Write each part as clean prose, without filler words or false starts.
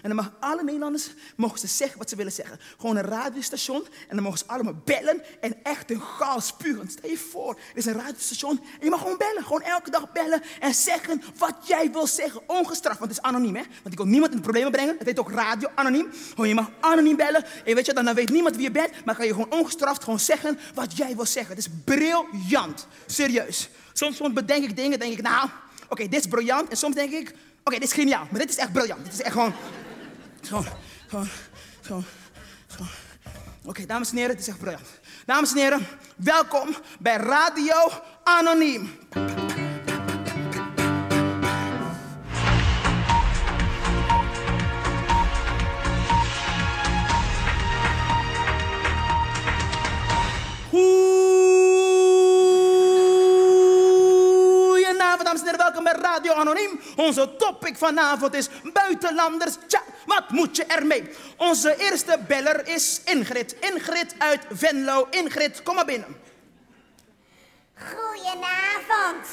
En dan mag alle Nederlanders mogen ze zeggen wat ze willen zeggen. Gewoon een radiostation en dan mogen ze allemaal bellen en echt een gal spugen. Stel je voor, er is een radiostation en je mag gewoon bellen. Gewoon elke dag bellen en zeggen wat jij wil zeggen. Ongestraft, want het is anoniem, hè. Want ik wil niemand in de problemen brengen. Het heet ook radio, anoniem. Gewoon, je mag anoniem bellen en weet je, dan weet niemand wie je bent. Maar kan je gewoon ongestraft gewoon zeggen wat jij wil zeggen. Het is briljant. Serieus. Soms bedenk ik dingen, denk ik, nou, oké, dit is briljant. En soms denk ik, oké, dit is geniaal. Maar dit is echt briljant. Dit is echt gewoon. Oké, dames en heren, dit is echt briljant. Dames en heren, welkom bij Radio Anoniem. Goedenavond, dames en heren, welkom bij Radio Anoniem. Onze topic vanavond is buitenlanders. Tja, wat moet je ermee? Onze eerste beller is Ingrid. Ingrid uit Venlo. Ingrid, kom maar binnen. Goedenavond.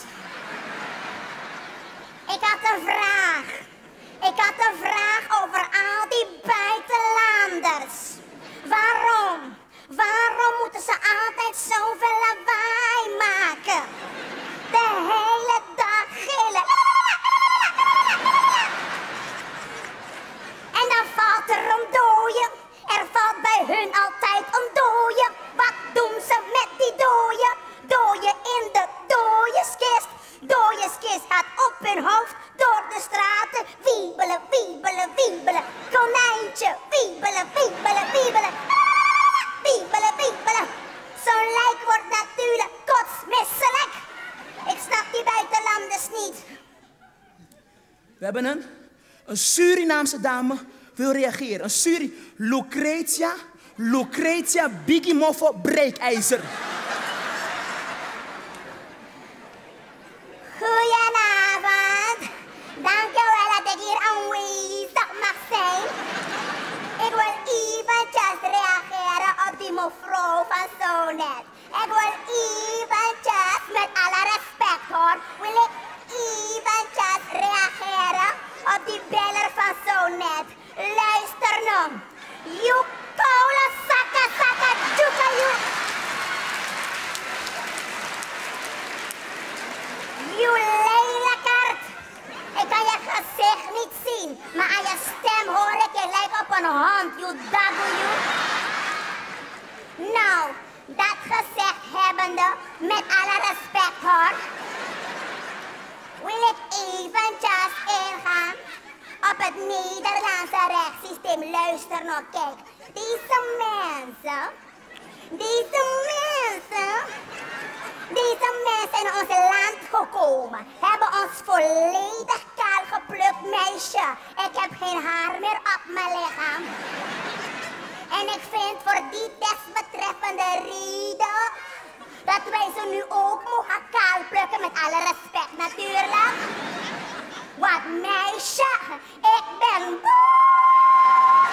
Ik had een vraag. Ik had een vraag over al die buitenlanders. Waarom? Waarom moeten ze altijd zoveel lawaai maken? De hele dag gillen. En dan valt er een dooie. Er valt bij hun altijd een dooie. Wat doen ze met die dooie? Dooie in de dooieskist. Dooieskist gaat op hun hoofd door de straten. Wiebelen, wiebelen, wiebelen. Konijntje, wiebelen, wiebelen, wiebelen. Wiebelen, wiebelen. Zo'n lijk wordt natuurlijk kotsmisselijk. Ik snap die buitenlanders niet. We hebben een Surinaamse dame wil reageren. Lucretia Biggie Moffo Breekijzer. Goedenavond. Dankjewel dat ik hier aanwezig mag zijn. Ik wil eventjes reageren op die mevrouw van zo net. Ik wil eventjes, met alle respect hoor, wil ik eventjes reageren op die beller van zo net. Luister nou. You cola saka saka juka you. You lelijkert. Ik kan je gezicht niet zien, maar aan je stem hoor ik je lijkt op een hond. You dago you. Nou, dat gezegd hebbende, met alle respect hoor, wil ik eventjes ingaan op het Nederlandse rechtssysteem. Luister nou, kijk. Deze mensen in ons land gekomen, hebben ons volledig kaal geplukt, meisje. Ik heb geen haar meer op mijn lichaam. En ik vind voor die desbetreffende reden dat wij ze nu ook mogen kaalplukken, met alle respect natuurlijk. Wat meisje, ik ben boos.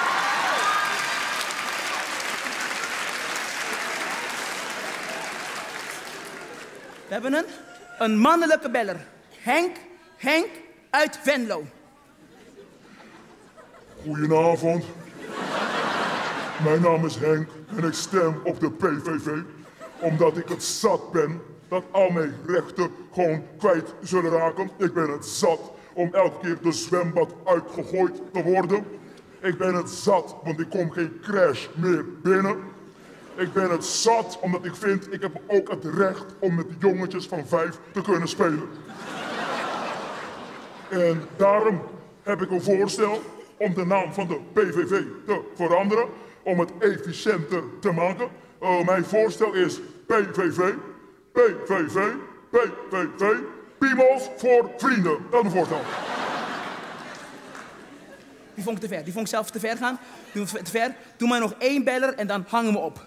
We hebben een mannelijke beller. Henk uit Venlo. Goedenavond. Mijn naam is Henk en ik stem op de PVV. Omdat ik het zat ben dat al mijn rechten gewoon kwijt zullen raken. Ik ben het zat om elke keer de zwembad uitgegooid te worden. Ik ben het zat, want ik kom geen crash meer binnen. Ik ben het zat omdat ik vind, ik heb ook het recht om met jongetjes van 5 te kunnen spelen. En daarom heb ik een voorstel om de naam van de PVV te veranderen, om het efficiënter te maken. Mijn voorstel is PVV, Piemels voor vrienden. Dat is een voorstel. Die vond ik te ver. Die vond ik zelf te ver gaan. Te ver. Doe maar nog 1 beller en dan hangen we op.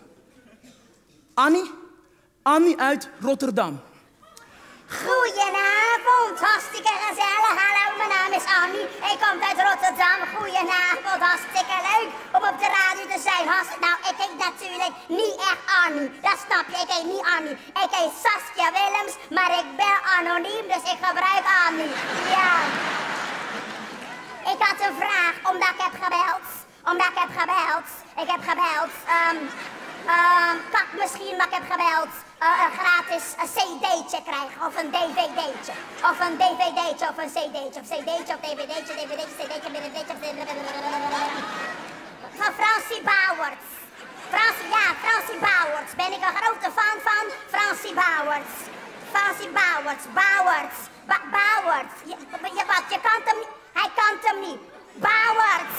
Annie uit Rotterdam. Goedenavond, hartstikke gezellig. Hallo, mijn naam is Annie. Ik kom uit Rotterdam. Goedenavond, hartstikke leuk om op de radio te zijn. Nou, ik heet natuurlijk niet echt Annie. Dat snap je, ik heet niet Annie. Ik heet Saskia Willems, maar ik ben anoniem, dus ik gebruik Annie. Ja. Ik had een vraag, omdat ik heb gebeld. Ik heb gebeld. Kan ik misschien, maar ik heb gebeld, gratis een cd'tje krijgen. Of een dvd'tje. Of een dvd'tje, of een cd'tje. Of cd'tje, of dvd'tje, van Francie Bauerts. Francie Bauerts. Ben ik een grote fan van Francie Bauerts. Francie Bauerts. Bauerts. Je kant hem niet. Hij kant hem niet. Bauerts.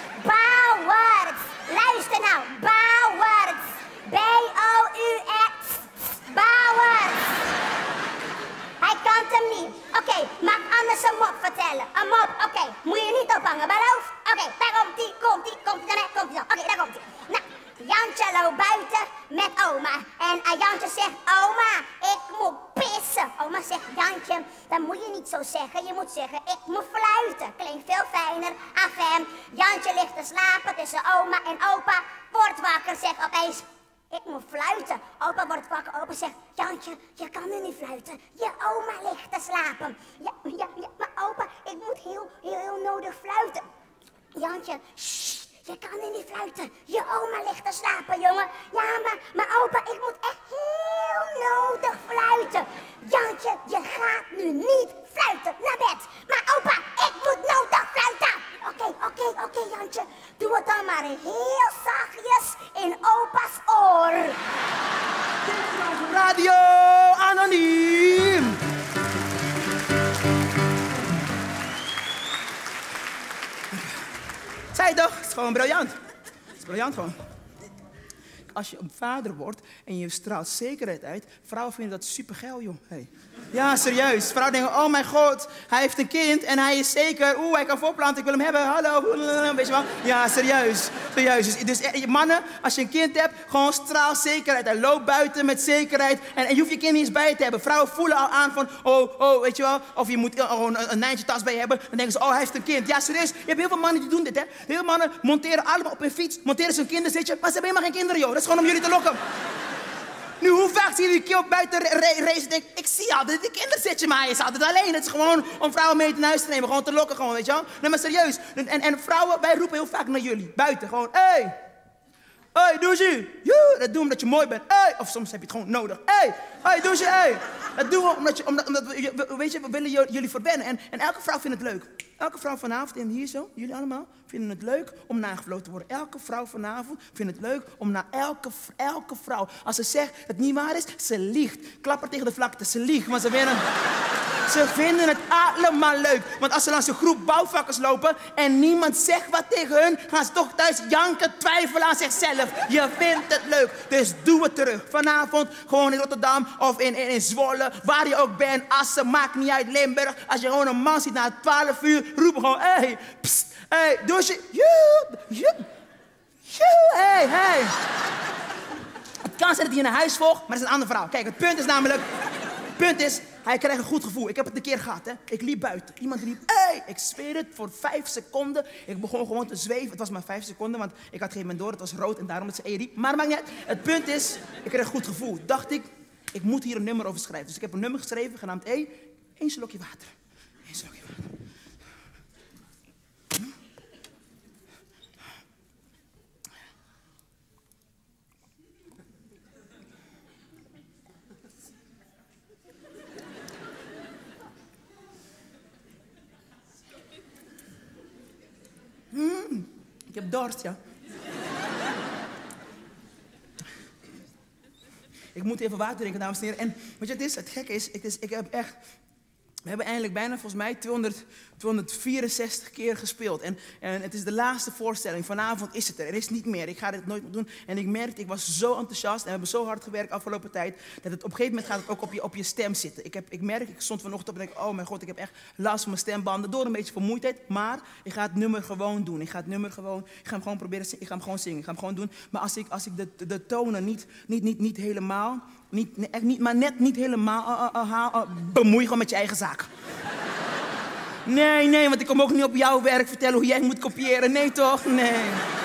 Luister nou. Bauerts. B-O-U-X. Bauerts. Hij kant hem niet. Oké, mag anders een mop vertellen. Een mop, oké. Moet je niet ophangen, beloof? Oké, daar komt ie. Oké, daar komt ie. Nou, Jantje loopt buiten met oma. En Jantje zegt, oma, ik moet pissen. Oma zegt, Jantje, dat moet je niet zo zeggen. Je moet zeggen, ik moet fluiten. Klinkt veel fijner. Afem, Jantje ligt te slapen tussen oma en opa. Wordt wakker, zegt opeens, ik moet fluiten. Opa wordt wakker. Opa zegt, Jantje, je kan nu niet fluiten. Je oma ligt te slapen. Ja, maar opa, ik moet heel nodig fluiten. Jantje, shh. Je kan nu niet fluiten. Je oma ligt te slapen, jongen. Ja, maar opa, ik moet echt heel nodig fluiten. Jantje, je gaat nu niet fluiten naar bed. Maar opa, ik moet nodig fluiten. Oké, Jantje. Doe het dan maar heel zachtjes in opa's oor. Radio Anoniem. Zei je toch? Het is gewoon briljant. Het is briljant gewoon. Als je een vader wordt en je straalt zekerheid uit, vrouwen vinden dat supergeil, joh. Hey. Ja, serieus. Vrouwen denken, oh mijn god, hij heeft een kind en hij is zeker. Hij kan voorplanten, ik wil hem hebben, hallo. Weet je wel? Ja, serieus. Dus mannen, als je een kind hebt, gewoon straal zekerheid. Hij loopt buiten met zekerheid en je hoeft je kind niet eens bij je te hebben. Vrouwen voelen al aan van, weet je wel. Of je moet gewoon een Nijntje tas bij je hebben. Dan denken ze, hij heeft een kind. Ja, serieus. Je hebt heel veel mannen die doen dit, hè. Heel veel mannen monteren allemaal op hun fiets, monteren ze een kinderzitje, maar ze hebben helemaal geen kinderen, joh. Dat is gewoon om jullie te lokken. Nu, hoe vaak zien jullie kind buiten racen en denken, ik zie altijd die kinderzitje, maar hij is altijd alleen. Het is gewoon om vrouwen mee naar huis te nemen, gewoon te lokken, gewoon, weet je wel. Nee, maar serieus. En vrouwen, wij roepen heel vaak naar jullie, buiten, gewoon, hey, doe ze. Dat doen we omdat je mooi bent. Of soms heb je het gewoon nodig. Doe ze, hey. Dat doen we omdat we, weet je, we willen jullie verwennen. En elke vrouw vindt het leuk. Elke vrouw vanavond, en hier zo, jullie allemaal, vinden het leuk om nagefloten te worden. Elke vrouw vanavond vindt het leuk om naar elke vrouw. Als ze zegt dat het niet waar is, ze liegt. Klapper tegen de vlakte, ze liegt. Maar ze vinden het allemaal leuk. Want als ze langs een groep bouwvakkers lopen en niemand zegt wat tegen hun, gaan ze toch thuis janken, twijfelen aan zichzelf. Je vindt het leuk. Dus doe het terug. Vanavond gewoon in Rotterdam of in Zwolle, waar je ook bent. Assen, maakt niet uit, Limburg. Als je gewoon een man ziet na 12 uur, roepen gewoon, hey, pst, hey, doe je, hey. Het kan zijn dat hij naar huis volgt, maar dat is een andere verhaal. Kijk, het punt is, hij krijgt een goed gevoel. Ik heb het een keer gehad, hè. Ik liep buiten. Iemand riep, ik zweer het, voor 5 seconden. Ik begon gewoon te zweven. Het was maar 5 seconden, want ik had geen moment door. Het was rood en daarom dat ze riep. Maar maakt niet uit. Het punt is, ik kreeg een goed gevoel. Dacht ik moet hier een nummer over schrijven. Dus ik heb een nummer geschreven, genaamd één slokje water. 1 slokje water. Ik heb dorst, ja. Ik moet even water drinken, dames en heren. En weet je, het gekke is, we hebben eindelijk bijna volgens mij 264 keer gespeeld. En het is de laatste voorstelling. Vanavond is het er. Er is niet meer. Ik ga dit nooit meer doen. En ik merkte, ik was zo enthousiast. En we hebben zo hard gewerkt afgelopen tijd. Dat het op een gegeven moment gaat het ook op je stem zitten. Ik stond vanochtend op en denk, oh mijn god, ik heb echt last van mijn stembanden. Door een beetje vermoeidheid. Maar ik ga het nummer gewoon doen. Ik ga hem gewoon proberen. Ik ga hem gewoon zingen. Ik ga hem gewoon doen. Maar als ik de tonen niet helemaal... maar niet helemaal bemoei gewoon met je eigen zaak. Nee, want ik kom ook niet op jouw werk vertellen hoe jij moet kopiëren. Nee toch? Nee.